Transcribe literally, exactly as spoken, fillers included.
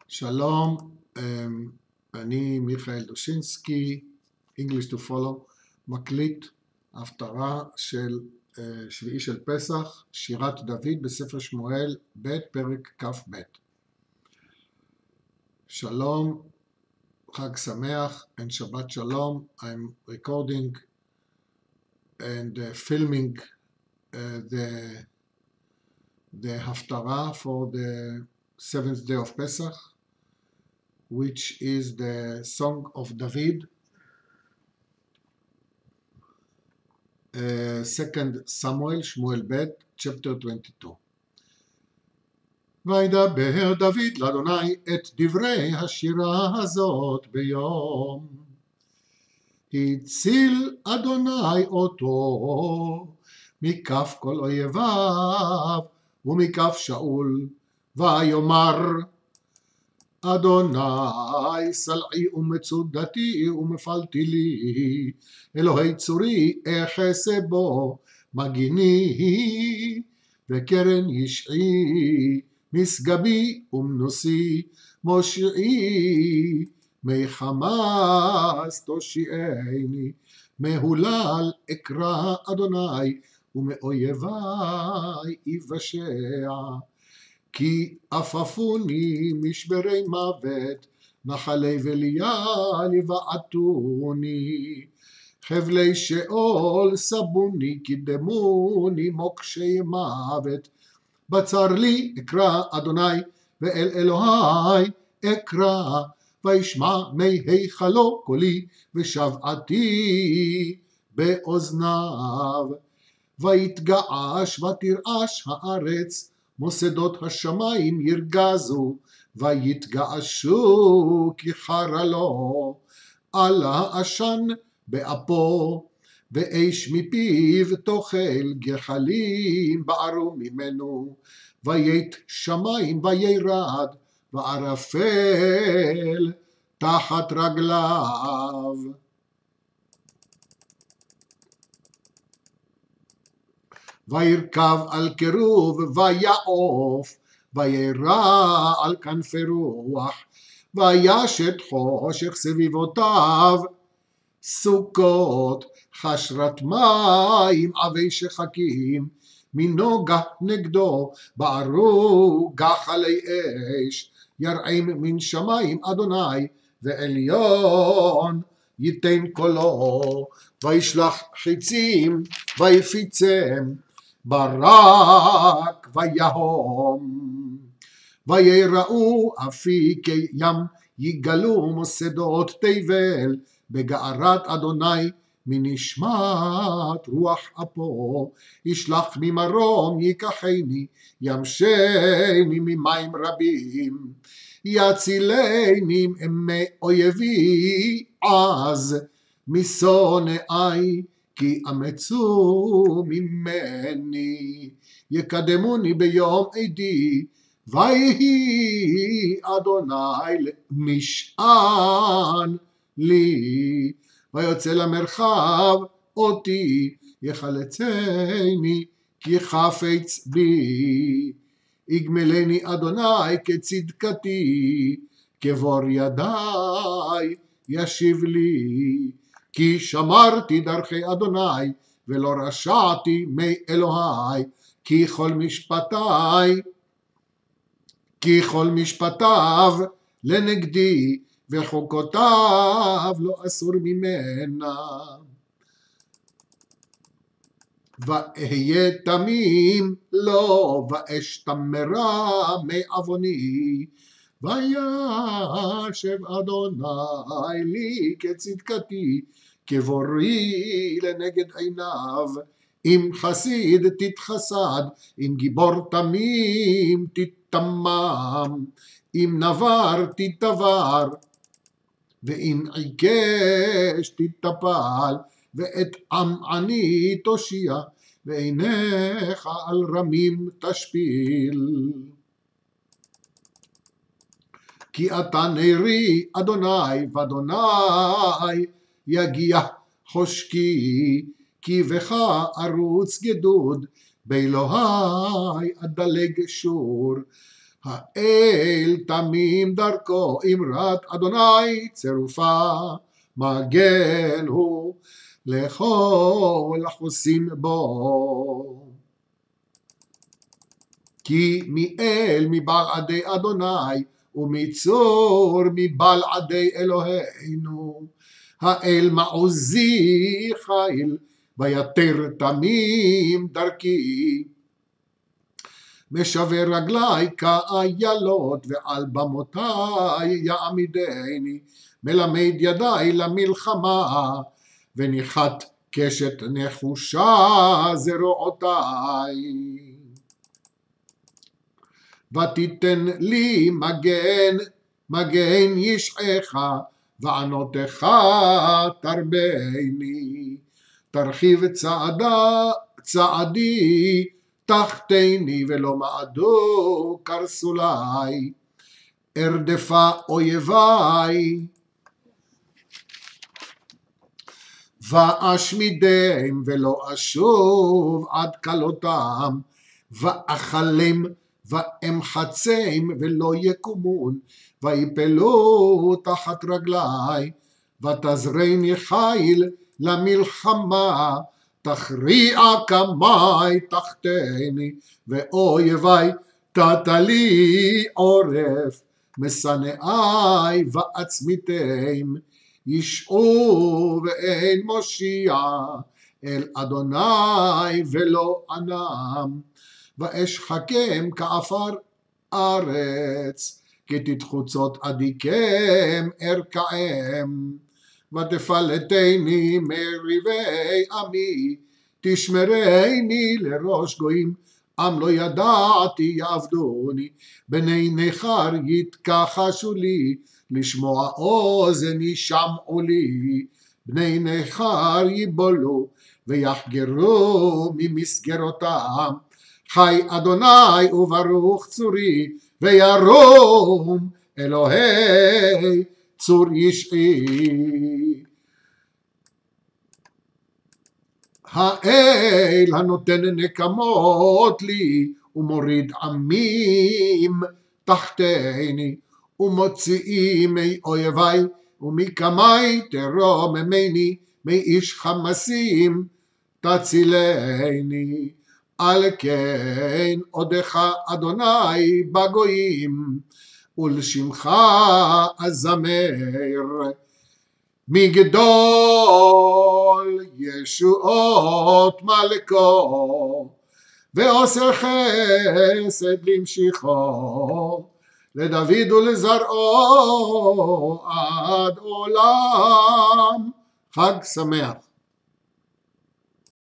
שלום, אני מיכאל דושינסקי, English to follow, מקליט הפטרה של שביעי של פסח, שירת דוד בספר שמואל ב' פרק כ"ב. שלום, חג שמח and שבת שלום. I'm recording and uh, filming uh, the the haftarah for the seventh day of Pesach, which is the Song of David, uh, Second Samuel, Shmuel Bet, chapter twenty-two. וידבר דוד לאדוני את דברי השירה הזאת ביום. הציל אדוני אותו מכף כל אויביו ומכף שאול, ויאמר אדוני סלעי ומצודתי ומפלתי לי, אלוהי צורי אחסה בו מגיני, וקרן ישעי משגבי ומנוסי מושיעי, מי חמאס תושיעני, מהולל אקרא אדוני ומאויבי יבשע. כי אפפוני משברי מוות, נחלי וליעל יבעטוני, חבלי שאול סבוני קידמוני, מוקשי מוות. בצר לי אקרא אדוני ואל אלוהי אקרא, וישמע מי היכלו קולי ושבעתי באוזניו. ויתגעש ותרעש הארץ, מוסדות השמיים ירגזו, ויתגעשו כי חרה לו, עלה עשן באפו, ואש מפיו תאכל גחלים בערו ממנו, וית שמיים וירד, וערפל תחת רגליו. וירכב על קירוב ויעוף, וירע על כנפי רוח, וישת חושך סביבותיו, סוכות חשרת מים עבי שחקים, מנוגה נגדו בערו גחלי אש, ירעים מן שמיים אדוני ועליון ייתן קולו, וישלח חיצים ויפיצם, ברק ויהום. ויראו אפיקי ים יגלו מוסדות תבל, בגערת אדוני מנשמת רוח אפו, ישלח ממרום ייקחני, ימשני ממים רבים, יצילני מאויבי עז, משונאי כי אמצו ממני, יקדמוני ביום עדי, ויהי אדוני משען לי, ויוצא למרחב אותי, יחלצני כי חפץ בי, יגמלני אדוני כצדקתי, כבור ידי ישיב לי, כי שמרתי דרכי אדוני ולא רשעתי מאלוהי, כי כל משפטיי כי כל משפטיו לנגדי, וחוקותיו לא אסור ממנה. ואהיה תמים לו, ואשתמרה מעווני, וישב אדוני לי כצדקתי, כבורי לנגד עיניו. אם חסיד תתחסד, אם גיבור תמים תתמם, אם נבר תתבר, ואם עיקש תתפל, ואת עמעני תושיע, ועיניך על רמים תשפיל. כי אתה נרי אדוני, ואדוני יגיע חושקי, כי בך ארוץ גדוד, באלוהי אדלג שור, האל תמים דרכו, אמרת אדוני צירופה, מגן הוא לכל החוסים בו. כי מאל מבלעדי אדוני, ומצור מבלעדי אלוהינו. האל מעוזי חיל, ויתר תמים דרכי. משבר רגלי כאיילות, ועל במותי יעמידני. מלמד ידי למלחמה, וניחת קשת נחושה זרועותי. ותיתן לי מגן, מגן ישעך, וענותך תרבני. תרחיב צעדה, צעדי תחתני, ולא מעדו קרסולי. ארדפה אויבי ואשמידם, ולא אשוב עד כלותם. ואכלם ואמחצם, ולא יקומון, ויפלו תחת רגלי. ותזרני חיל למלחמה, תכריע קמי תחתני. ואויבי תתה לי עורף, משנאי ועצמיתם. ישעו ואין מושיע, אל אדוני ולא ענם. ואשחקם כעפר ארץ, כתתחוצות אדיקם ארקעם. ותפלטני מריבי עמי, תשמרני לראש גויים. עם לא ידעתי יעבדוני, בני נכר יתכחשו לי, לשמוע אוזן ישמעו לי. בני נכר יבולו ויחגרו ממסגרותם. חי אדוני וברוך צורי, וירום אלוהי צור ישעי. האל הנותן נקמות לי, ומוריד עמים תחתני. ומוציאי מאויבי, ומקמי תרוממני. מאיש חמסים תצילני. על כן עודך אדוני בגויים, ולשמך אזמר. מגדול ישועות מלכו, ועושה חסד למשיחו. לדוד ולזרעו עד עולם. חג שמח.